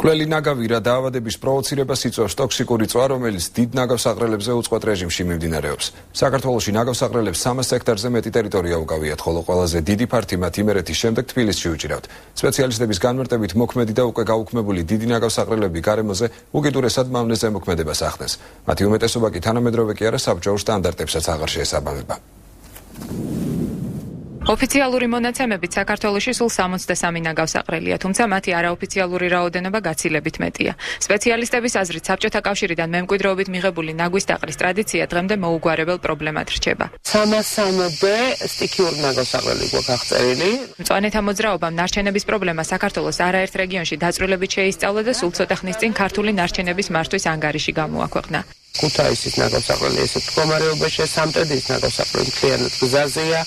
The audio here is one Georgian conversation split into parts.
მკვლელი ნაგავი რა დაავადების პროვოცირებას იწვევს ტოქსიკური წვა, რომელიც დიდ ნაგავსაყრელებზე უწყვეტ რეჟიმში მიმდინარეობს. საქართველოში ნაგავსაყრელებს 300 ჰექტარზე მეტი ტერიტორია უკავიათ, ხოლო ყველაზე დიდი ფართი მათ იმერეთის შემდეგ თბილისში უჭირავთ. სპეციალისტების განმარტებით მოქმედი და უკვე გაუქმებული დიდი ნაგავსაყრელები გარემოზე უკიდურესად მავნე ზემოქმედებას ახდენს. მათი უმეტესობა კი თანამედროვე კი არა საბჭოურ სტანდარტებსაც აღარ შეესაბამება. ოფიციალური მონაცემებით საქართველოში სულ 63 ნაგავსაყრელია, თუმცა მათი არაოფიციალური რაოდენობა გაცილებით მეტია. სპეციალისტების აზრით, საბჭოთა კავშირიდან მემკვიდრეობით მიღებული ნაგვის დაყრის ტრადიცია დღემდე მოუგვარებელ პრობლემად რჩება. 300-მდე სტიქიური ნაგავსაყრელი გვაქვს აღწერილი. მწვანეთა მოძრაობამ ნარჩენების პრობლემა საქართველოს არაერთ რეგიონში დაწვრილებით შეისწავლა და სულ ცოტა ხნის წინ ქართული ნარჩენების მართვის ანგარიში გამოაქვეყნა. ქუთაისის ნაგავსაყრელი ესეთ მდგომარეობაშია, სამტრედიის ნაგავსაყრელი მთლიანად გზაზეა.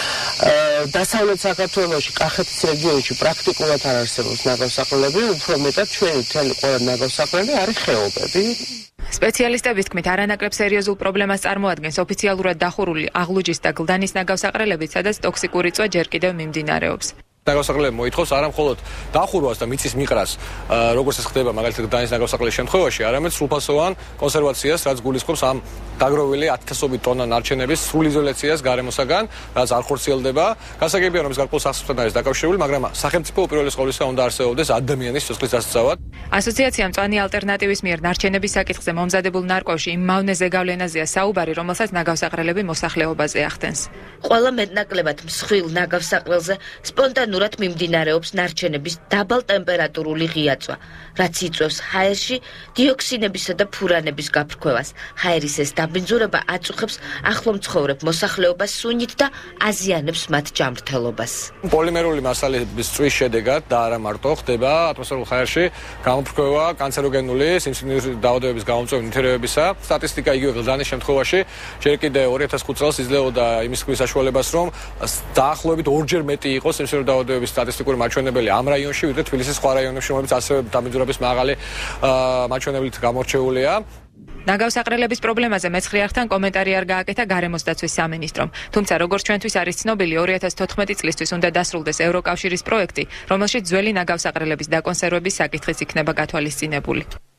დასავლეთ საქართველოში, კახეთის რეგიონში პრაქტიკულად არ არსებობს ნაგავსაყრელები, უფრო მეტად ჩვენი მთელი ყველა ნაგავსაყრელი არის ხეობები. სპეციალისტების თქმით, არანაკლებ სერიოზულ პრობლემას წარმოადგენს ოფიციალურად დახურული აღლუჯის და გლდანის ნაგავსაყრელებით, სადაც ტოქსიკური წვა ჯერ კიდევ მიმდინარეობს. ნაგავსაყრელები მოითხოვს არა მხოლოდ დახურვას და მიწის მიყრას, როგორც ეს ხდება მაგალითად გლდანის ნაგავსაყრელის შემთხვევაში, არამედ სრულფასოვან კონსერვაციას, რაც გულისხმობს ამ დაგროვილი 10,000 ტონა ნარჩენების სრულ იზოლაციას გარემოსაგან, რაც არ ხორციელდება. გასაგებია, რომ ეს გარკვეულ სახსრებთან არის დაკავშირებული, მაგრამ სახელმწიფო უპირველეს ყოვლისა უნდა არსებობდეს ადამიანის სიცოცხლის დასაცავად. ასოციაცია მწვანე ალტერნატივის მიერ ნარჩენების საკითხზე მომზადებულ ნარკვევში იმ მავნე ზეგავლენაზეა საუბარი, რომელსაც ნაგავსაყრელები მოსახლეობაზე ახდენს. ყველა მეტნაკლებად მსხვილ ნაგავსაყრელზე სპონტანურად მიმდინარეობს ნარჩენების დაბალ ტემპერატურული ღია წვა, რაც იწვევს ჰაერში დიოქსინებისა და ფურანების გაფრქვევას. ჰაერის ეს დაბინძურება აწუხებს ახლო მცხოვრებ მოსახლეობას სუნით და აზიანებს მათ ჯანმრთელობას. პოლიმერული მასალების წვის შედეგად და არა მარტო ხდება ატმოსფერულ ჰაერში გამოფრქვევა კანცეროგენული სიმსივნური დაავადებების გამომწვევი ნივთიერებებისა. სტატისტიკა იგივე გლდანის შემთხვევაში ჯერ კიდე 2005 წელს იძლეოდა იმის ხმის საშუალებას, რომ დაახლოებით 2-ჯერ მეტი იყოს სიმსივნური დაავადებების სტატისტიკური მაჩვენებელი ამ რაიონში, ვიდრე თბილისის სხვა რაიონებში, რომლებიც ასევე დაბინძურების მაღალი მაჩვენებლით გამორჩეულია. ნაგავსაყრელების პრობლემაზე მეცხრე არხთან კომენტარი არ გააკეთა გარემოს დაცვის სამინისტრომ. თუმცა, როგორც ჩვენთვის არის ცნობილი, 2014 წლისთვის უნდა დასრულდეს ევროკავშირის პროექტი, რომელშიც ძველი ნაგავსაყრელების დაკონსერვების საკითხიც იქნება გათვალისწინებული.